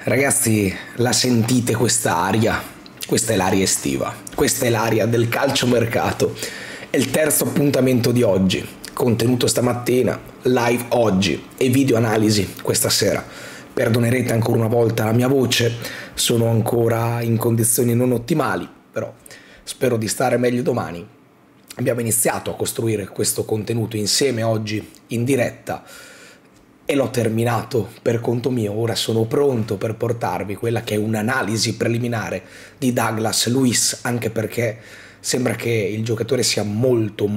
Ragazzi, la sentite questa aria? Questa è l'aria estiva, questa è l'aria del calciomercato. È il terzo appuntamento di oggi, contenuto stamattina, live oggi e video analisi questa sera. Perdonerete ancora una volta la mia voce, sono ancora in condizioni non ottimali, però spero di stare meglio domani. Abbiamo iniziato a costruire questo contenuto insieme oggi in diretta e l'ho terminato per conto mio. Ora sono pronto per portarvi quella che è un'analisi preliminare di Douglas Luiz, anche perché sembra che il giocatore sia molto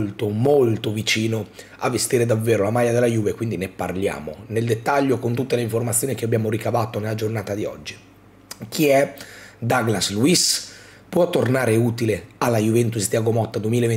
vicino a vestire davvero la maglia della Juve, quindi ne parliamo nel dettaglio con tutte le informazioni che abbiamo ricavato nella giornata di oggi. Chi è Douglas Luiz? Può tornare utile alla Juventus Thiago Motta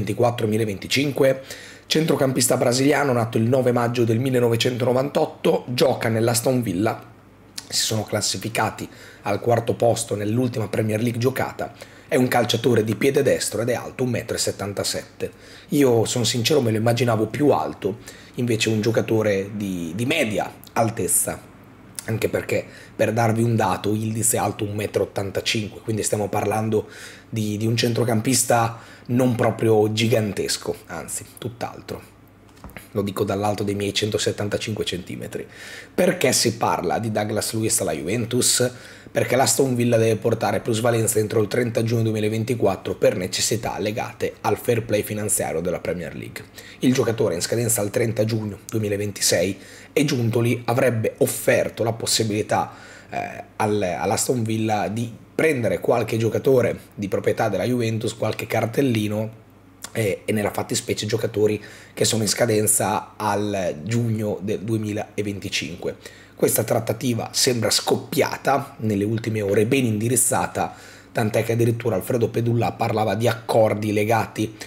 2024-2025? Centrocampista brasiliano, nato il 9 maggio del 1998, gioca nell'Aston Villa, si sono classificati al quarto posto nell'ultima Premier League giocata, è un calciatore di piede destro ed è alto 1,77 m. Io sono sincero, me lo immaginavo più alto, invece un giocatore di media altezza, anche perché, per darvi un dato, Yildiz è alto 1,85 m, quindi stiamo parlando di un centrocampista non proprio gigantesco, anzi, tutt'altro. Lo dico dall'alto dei miei 175 cm. Perché si parla di Douglas Luiz alla Juventus? Perché l'Aston Villa deve portare plusvalenza entro il 30 giugno 2024 per necessità legate al fair play finanziario della Premier League. Il giocatore in scadenza al 30 giugno 2026 e Giuntoli avrebbe offerto la possibilità all'Aston Villa di prendere qualche giocatore di proprietà della Juventus, qualche cartellino, e nella fattispecie giocatori che sono in scadenza al giugno del 2025. Questa trattativa sembra scoppiata nelle ultime ore, ben indirizzata, tant'è che addirittura Alfredo Pedulla parlava di accordi legati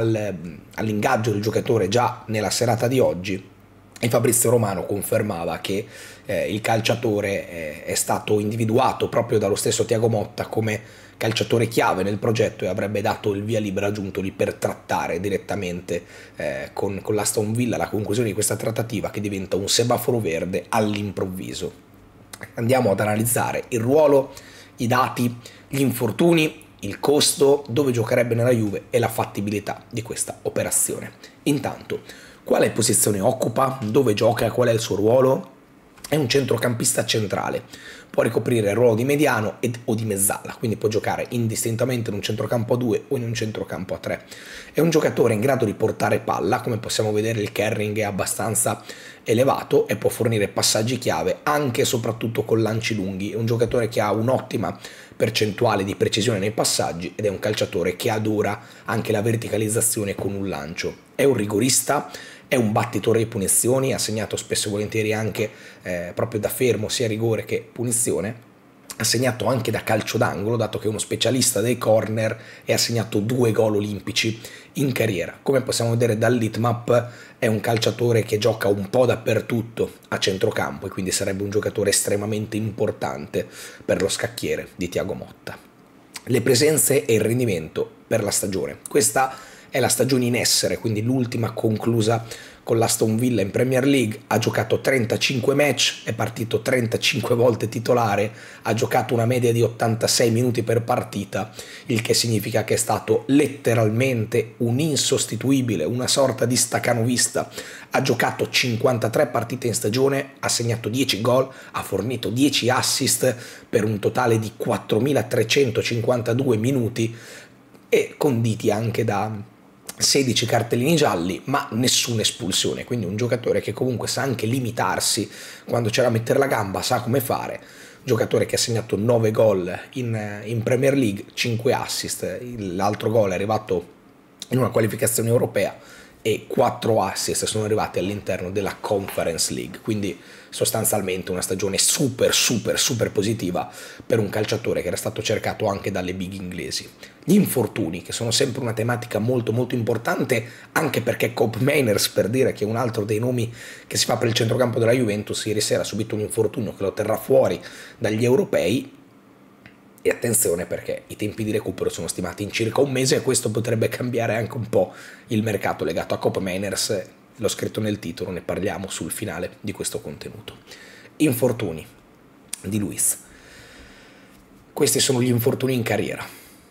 all'ingaggio del giocatore già nella serata di oggi, e Fabrizio Romano confermava che il calciatore è stato individuato proprio dallo stesso Thiago Motta come calciatore chiave nel progetto e avrebbe dato il via libera a Giuntoli per trattare direttamente con l'Aston Villa la conclusione di questa trattativa, che diventa un semaforo verde all'improvviso. Andiamo ad analizzare il ruolo, i dati, gli infortuni, il costo, dove giocherebbe nella Juve e la fattibilità di questa operazione. Intanto, quale posizione occupa, dove gioca e qual è il suo ruolo? È un centrocampista centrale, può ricoprire il ruolo di mediano o di mezzala, quindi può giocare indistintamente in un centrocampo a 2 o in un centrocampo a 3. È un giocatore in grado di portare palla, come possiamo vedere il carrying è abbastanza elevato e può fornire passaggi chiave anche e soprattutto con lanci lunghi. È un giocatore che ha un'ottima percentuale di precisione nei passaggi ed è un calciatore che adora anche la verticalizzazione con un lancio. È un rigorista, è un battitore di punizioni, ha segnato spesso e volentieri anche proprio da fermo sia rigore che punizione, ha segnato anche da calcio d'angolo, dato che è uno specialista dei corner, e ha segnato 2 gol olimpici in carriera. Come possiamo vedere dall'heatmap, è un calciatore che gioca un po' dappertutto a centrocampo e quindi sarebbe un giocatore estremamente importante per lo scacchiere di Thiago Motta. Le presenze e il rendimento per la stagione. Questa è la stagione in essere, quindi l'ultima conclusa con l'Aston Villa in Premier League. Ha giocato 35 match, è partito 35 volte titolare, ha giocato una media di 86 minuti per partita, il che significa che è stato letteralmente un insostituibile, una sorta di stacanovista. Ha giocato 53 partite in stagione, ha segnato 10 gol, ha fornito 10 assist per un totale di 4.352 minuti e conditi anche da 16 cartellini gialli, ma nessuna espulsione, quindi un giocatore che comunque sa anche limitarsi quando c'è da mettere la gamba, sa come fare. Giocatore che ha segnato 9 gol in Premier League, 5 assist, l'altro gol è arrivato in una qualificazione europea e 4 assist sono arrivati all'interno della Conference League, quindi sostanzialmente una stagione super positiva per un calciatore che era stato cercato anche dalle big inglesi. Gli infortuni, che sono sempre una tematica molto importante, anche perché Koop Meiners, per dire che è un altro dei nomi che si fa per il centrocampo della Juventus, ieri sera ha subito un infortunio che lo terrà fuori dagli europei. E attenzione, perché i tempi di recupero sono stimati in circa un mese e questo potrebbe cambiare anche un po' il mercato legato a Koop Meiners. L'ho scritto nel titolo, ne parliamo sul finale di questo contenuto. Infortuni. di Luis. Questi sono gli infortuni in carriera.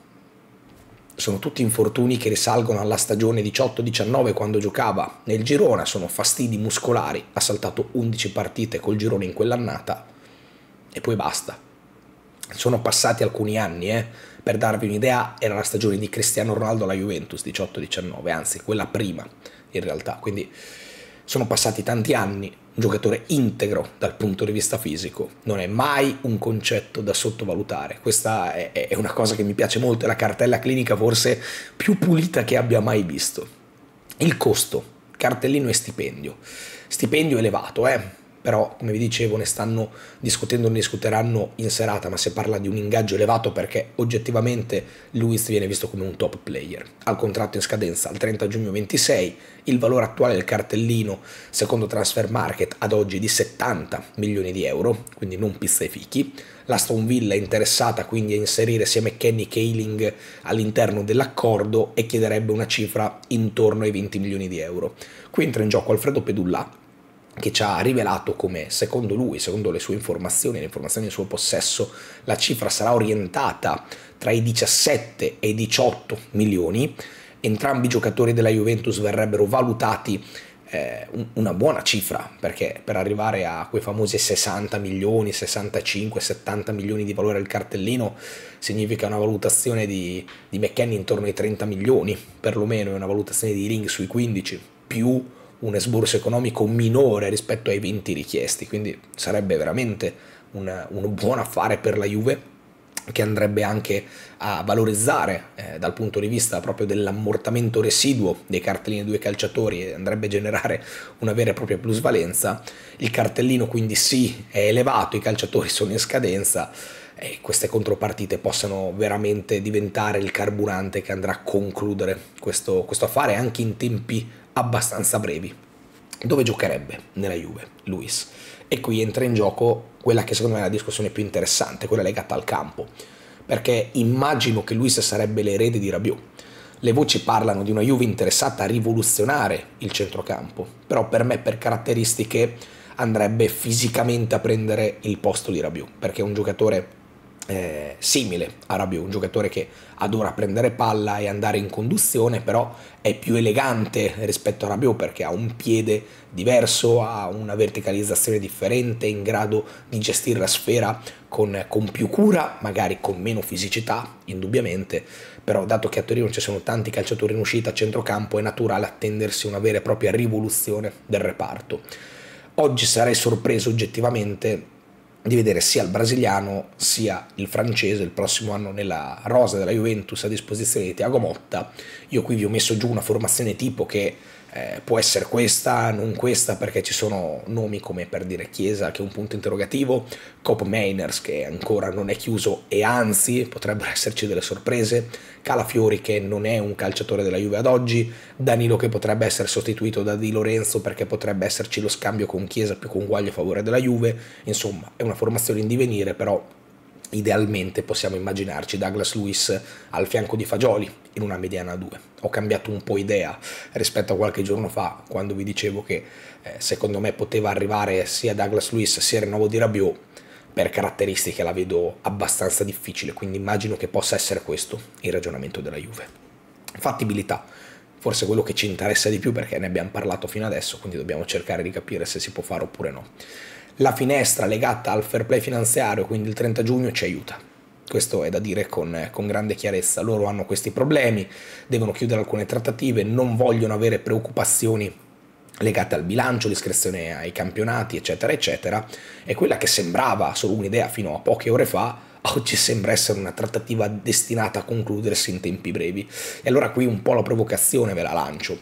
Sono tutti infortuni che risalgono alla stagione 18-19 quando giocava nel Girona, sono fastidi muscolari, ha saltato 11 partite col Girona in quell'annata e poi basta. Sono passati alcuni anni, per darvi un'idea era la stagione di Cristiano Ronaldo alla Juventus 18-19, anzi quella prima in realtà, quindi sono passati tanti anni, un giocatore integro dal punto di vista fisico, non è mai un concetto da sottovalutare, questa è una cosa che mi piace molto, è la cartella clinica forse più pulita che abbia mai visto. Il costo, cartellino e stipendio elevato, però come vi dicevo ne stanno discutendo, ne discuteranno in serata, ma si parla di un ingaggio elevato perché oggettivamente Luis viene visto come un top player. Ha il contratto in scadenza al 30 giugno 26, il valore attuale del cartellino secondo Transfer Market ad oggi è di 70 milioni di euro, quindi non pizza ai fichi. L'Aston Villa è interessata quindi a inserire sia McKennie che Ayling all'interno dell'accordo e chiederebbe una cifra intorno ai 20 milioni di euro. Qui entra in gioco Alfredo Pedulla, che ci ha rivelato come, secondo lui, secondo le sue informazioni, le informazioni in suo possesso, la cifra sarà orientata tra i 17 e i 18 milioni. Entrambi i giocatori della Juventus verrebbero valutati una buona cifra, perché per arrivare a quei famosi 60 milioni, 65, 70 milioni di valore del cartellino significa una valutazione di McKennie intorno ai 30 milioni, perlomeno, e una valutazione di Ayling sui 15, più un esborso economico minore rispetto ai 20 richiesti, quindi sarebbe veramente un buon affare per la Juve, che andrebbe anche a valorizzare dal punto di vista proprio dell'ammortamento residuo dei cartellini dei due calciatori e andrebbe a generare una vera e propria plusvalenza. Il cartellino quindi sì, è elevato, i calciatori sono in scadenza e queste contropartite possano veramente diventare il carburante che andrà a concludere questo affare anche in tempi abbastanza brevi. Dove giocherebbe nella Juve Luis? E qui entra in gioco quella che secondo me è la discussione più interessante, quella legata al campo, perché immagino che Luis sarebbe l'erede di Rabiot. Le voci parlano di una Juve interessata a rivoluzionare il centrocampo, però per me, per caratteristiche, andrebbe fisicamente a prendere il posto di Rabiot, perché è un giocatore simile a Rabiot, un giocatore che adora prendere palla e andare in conduzione, però è più elegante rispetto a Rabiot perché ha un piede diverso, ha una verticalizzazione differente, è in grado di gestire la sfera con più cura, magari con meno fisicità, indubbiamente, però dato che a Torino ci sono tanti calciatori in uscita a centrocampo è naturale attendersi una vera e propria rivoluzione del reparto. Oggi sarei sorpreso oggettivamente di vedere sia il brasiliano sia il francese il prossimo anno nella rosa della Juventus a disposizione di Thiago Motta. Io qui vi ho messo giù una formazione tipo che può essere questa, non questa, perché ci sono nomi come per dire Chiesa che è un punto interrogativo, Koop Meiners che ancora non è chiuso e anzi potrebbero esserci delle sorprese, Calafiori che non è un calciatore della Juve ad oggi, Danilo che potrebbe essere sostituito da Di Lorenzo perché potrebbe esserci lo scambio con Chiesa più conguaglio a favore della Juve. Insomma è una formazione in divenire, però idealmente possiamo immaginarci Douglas Luiz al fianco di Fagioli in una mediana 2. Ho cambiato un po' idea rispetto a qualche giorno fa quando vi dicevo che secondo me poteva arrivare sia Douglas Luiz sia il rinnovo di Rabiot. Per caratteristiche la vedo abbastanza difficile, quindi immagino che possa essere questo il ragionamento della Juve. Fattibilità, forse quello che ci interessa di più perché ne abbiamo parlato fino adesso, quindi dobbiamo cercare di capire se si può fare oppure no. La finestra legata al fair play finanziario, quindi il 30 giugno, ci aiuta. Questo è da dire con grande chiarezza. Loro hanno questi problemi, devono chiudere alcune trattative, non vogliono avere preoccupazioni legate al bilancio, l'iscrizione ai campionati, eccetera, eccetera. E quella che sembrava solo un'idea fino a poche ore fa, oggi sembra essere una trattativa destinata a concludersi in tempi brevi. E allora qui un po' la provocazione ve la lancio.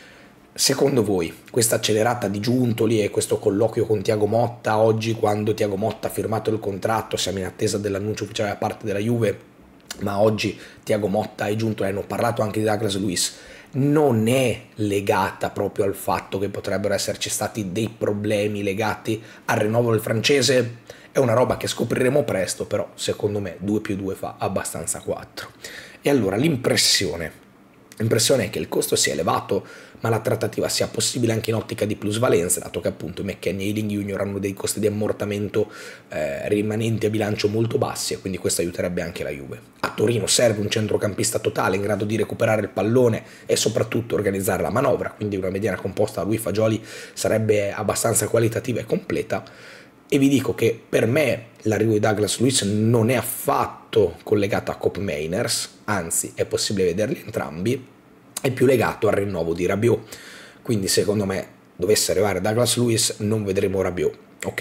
Secondo voi questa accelerata di Giuntoli e questo colloquio con Thiago Motta oggi, quando Thiago Motta ha firmato il contratto, siamo in attesa dell'annuncio ufficiale da parte della Juve, ma oggi Thiago Motta e Giuntoli hanno parlato anche di Douglas Luiz, non è legata proprio al fatto che potrebbero esserci stati dei problemi legati al rinnovo del francese? È una roba che scopriremo presto, però secondo me 2 più 2 fa abbastanza 4. E allora l'impressione è che il costo sia elevato, ma la trattativa sia possibile anche in ottica di plusvalenza, dato che appunto McKennie e Ayling Jr. hanno dei costi di ammortamento rimanenti a bilancio molto bassi, e quindi questo aiuterebbe anche la Juve. A Torino serve un centrocampista totale in grado di recuperare il pallone e soprattutto organizzare la manovra, quindi una mediana composta da lui Fagioli sarebbe abbastanza qualitativa e completa. E vi dico che per me l'arrivo di Douglas Luiz non è affatto collegato a Koopmeiners, anzi è possibile vederli entrambi, è più legato al rinnovo di Rabiot. Quindi secondo me dovesse arrivare Douglas Luiz non vedremo Rabiot, ok?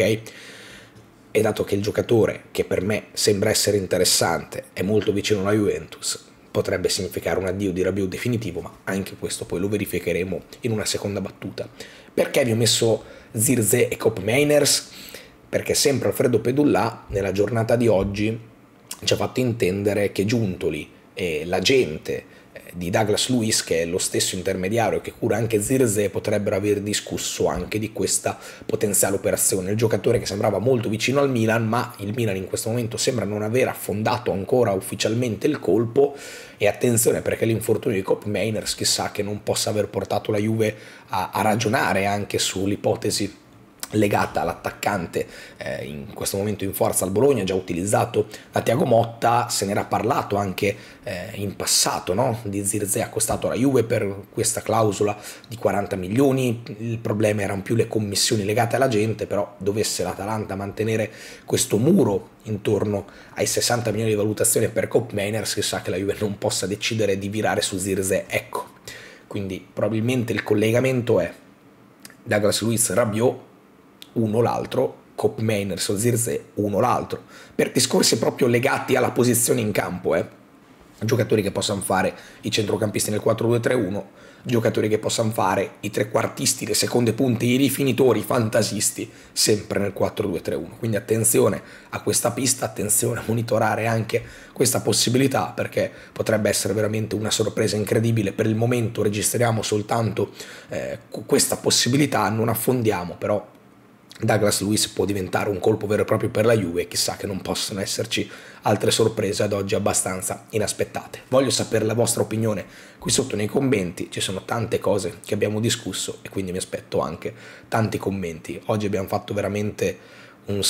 E dato che il giocatore, che per me sembra essere interessante, è molto vicino alla Juventus, potrebbe significare un addio di Rabiot definitivo, ma anche questo poi lo verificheremo in una seconda battuta. Perché vi ho messo Zirkzee e Koopmeiners? Perché sempre Alfredo Pedullà nella giornata di oggi ci ha fatto intendere che Giuntoli e l'agente di Douglas Luiz, che è lo stesso intermediario che cura anche Zirkzee, potrebbero aver discusso anche di questa potenziale operazione. Il giocatore che sembrava molto vicino al Milan, ma il Milan in questo momento sembra non aver affondato ancora ufficialmente il colpo, e attenzione perché l'infortunio di Koopmeiners chissà che non possa aver portato la Juve a ragionare anche sull'ipotesi legata all'attaccante in questo momento in forza al Bologna, già utilizzato da Thiago Motta. Se n'era parlato anche in passato, no? Di Zirkzee accostato alla Juve per questa clausola di 40 milioni, il problema erano più le commissioni legate alla gente, però dovesse l'Atalanta mantenere questo muro intorno ai 60 milioni di valutazione per Koopmeiners, chissà che la Juve non possa decidere di virare su Zirkzee, ecco. Quindi probabilmente il collegamento è Douglas Luiz, Rabiot, uno l'altro, Koopmeiners o Zirkzee uno l'altro, per discorsi proprio legati alla posizione in campo, giocatori che possano fare i centrocampisti nel 4-2-3-1, giocatori che possano fare i trequartisti, le seconde punte, i rifinitori, i fantasisti, sempre nel 4-2-3-1. Quindi attenzione a questa pista, attenzione a monitorare anche questa possibilità, perché potrebbe essere veramente una sorpresa incredibile. Per il momento registriamo soltanto questa possibilità, non affondiamo, però Douglas Luiz può diventare un colpo vero e proprio per la Juve, e chissà che non possano esserci altre sorprese ad oggi abbastanza inaspettate. Voglio sapere la vostra opinione qui sotto nei commenti, ci sono tante cose che abbiamo discusso e quindi mi aspetto anche tanti commenti. Oggi abbiamo fatto veramente un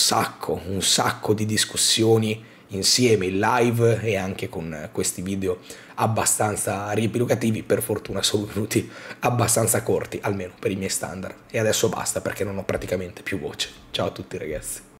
sacco di discussioni insieme in live e anche con questi video abbastanza riepilogativi. Per fortuna sono venuti abbastanza corti, almeno per i miei standard, e adesso basta perché non ho praticamente più voce. Ciao a tutti ragazzi.